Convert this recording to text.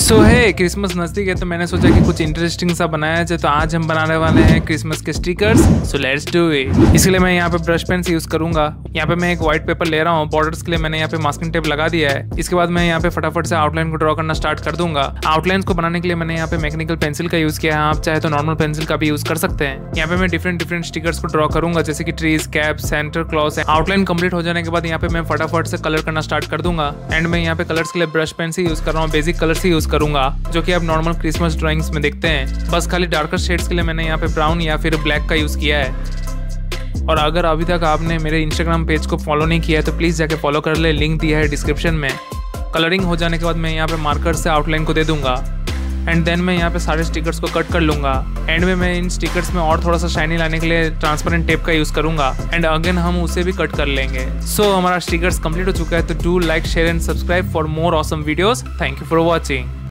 सो है क्रिसमस नजदीक है तो मैंने सोचा कि कुछ इंटरेस्टिंग सा बनाया जाए। तो आज हम बनाने वाले हैं क्रिसमस के stickers. So let's do it. इसके लिए मैं यहाँ पे ब्रश पेन से यूज करूंगा। यहाँ पे मैं एक व्हाइट पेपर ले रहा हूँ। बॉर्डर्स के लिए मैंने यहाँ पे मास्किंग टेप लगा दिया है। इसके बाद मैं यहाँ पे फटाफट से आउटलाइन को ड्रॉ करना स्टार्ट कर दूंगा। आउटलाइन को बनाने के लिए मैंने यहाँ पे मैकेनिकल पेंसिल का यूज किया है। आप चाहे तो नॉर्मल पेंसिल का भी यूज कर सकते हैं। यहाँ पे मैं डिफरेंट स्टिकर्स को ड्रॉ करूंगा, जैसे कि trees, cap, Santa Claus. Outline complete हो जाने के बाद यहाँ पे मैं फटाफट से कलर करना स्टार्ट कर दूंगा। एंड मैं यहाँ पे कलर्स के लिए ब्रश पेन से यूज कर रहा हूँ। बेसिक कलर्स ही यूज करूंगा जो कि आप नॉर्मल क्रिसमस ड्राइंग्स में देखते हैं। बस खाली डार्कर शेड्स के लिए मैंने यहाँ पे ब्राउन या फिर ब्लैक का यूज किया है। और अगर अभी तक आपने मेरे इंस्टाग्राम पेज को फॉलो नहीं किया है तो प्लीज जाके फॉलो कर ले, लिंक दिया है डिस्क्रिप्शन में। कलरिंग हो जाने के बाद मैं यहाँ पे मार्कर से आउटलाइन को दे दूंगा। एंड देन मैं यहाँ पे सारे स्टिकर्स को कट कर लूंगा। एंड में मैं इन स्टिकर्स में और थोड़ा सा शाइनी लाने के लिए ट्रांसपेरेंट टेप का यूज करूंगा। एंड अगेन हम उसे भी कट कर लेंगे। सो हमारा स्टिकर्स कंप्लीट हो चुका है। तो do like, share and subscribe for more awesome videos. Thank you for watching.